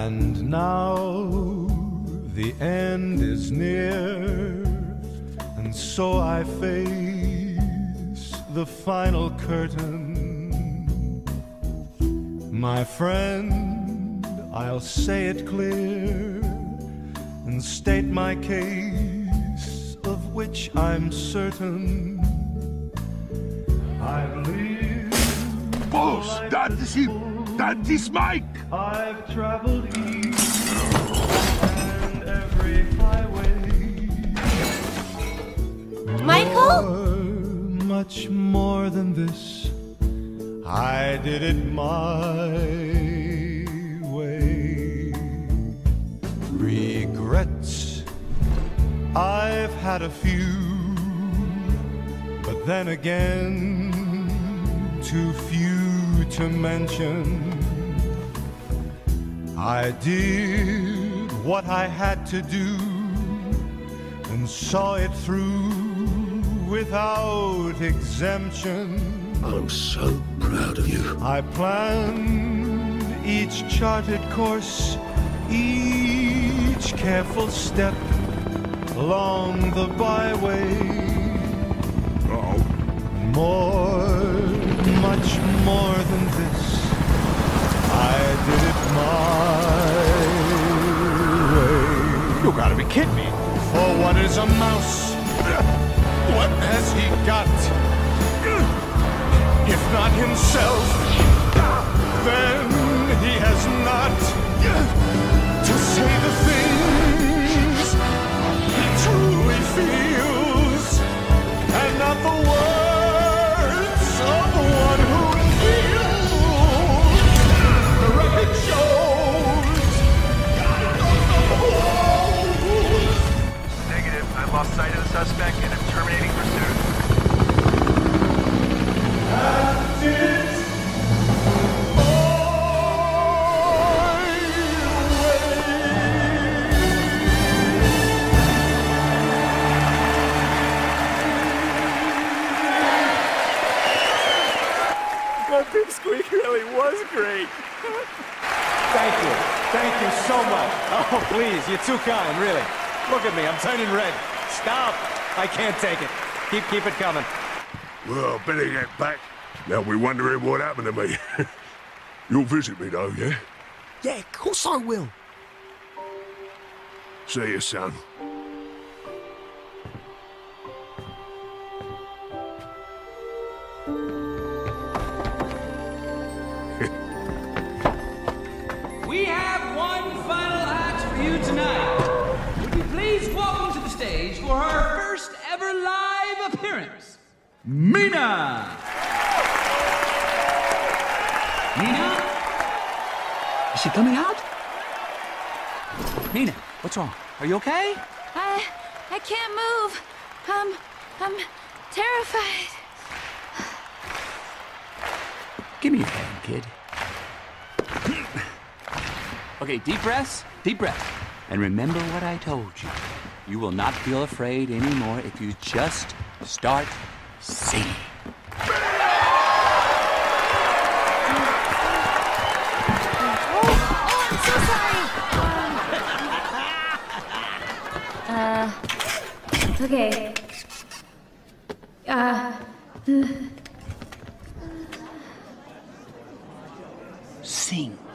And now the end is near, and so I face the final curtain. My friend, I'll say it clear and state my case, of which I'm certain. I've lived. Boss, that is him! That is Mike! I've traveled east and every highway. Michael? Much more than this, I did it my way. Regrets, I've had a few, but then again, too few to mention. I did what I had to do and saw it through without exemption. I'm so proud of you. I planned each charted course, each careful step along the byway. Oh. Much more than this, I did it my way. You gotta be kidding me. For what is a mouse? What has he got? If not himself, then he has not to say the things he truly feels, and not the words of one who feels. The record shows. Negative. I lost sight of the suspect and am terminating pursuit. That Pipsqueak really was great. Thank you. Thank you so much. Oh, please, you're too kind, really. Look at me, I'm turning red. Stop. I can't take it. Keep it coming. Well, better get back. They'll be wondering what happened to me. You'll visit me, though, yeah? Yeah, of course I will. See you, son. We have one final act for you tonight. Would you please welcome to the stage for her first ever live appearance, Mina! Mina? Is she coming out? Mina, what's wrong? Are you okay? I can't move. I'm terrified. Give me your hand, kid. Okay, deep breaths, deep breath. And remember what I told you. You will not feel afraid anymore if you just start singing. I'm so sorry. Okay. Sing.